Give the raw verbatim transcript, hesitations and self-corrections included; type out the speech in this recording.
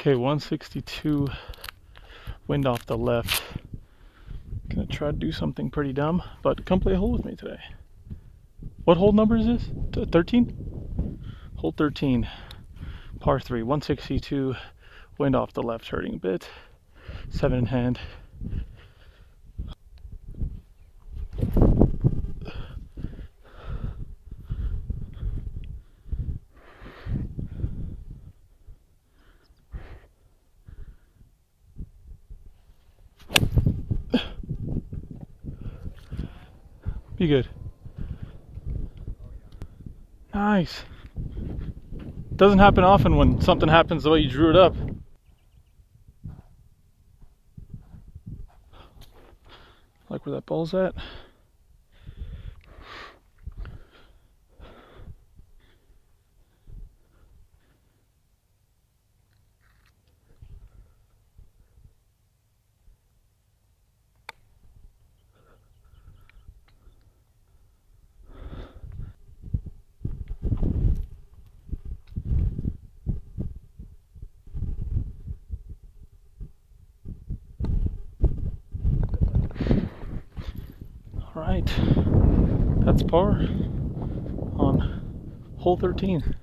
Okay, one sixty-two, wind off the left. Gonna try to do something pretty dumb, but come play a hole with me today. What hole number is this? thirteen? Hole thirteen, par three, one sixty-two, wind off the left, hurting a bit. Seven in hand. Be good. Nice. Doesn't happen often when something happens the way you drew it up. Like where that ball's at. All right, that's par on hole thirteen.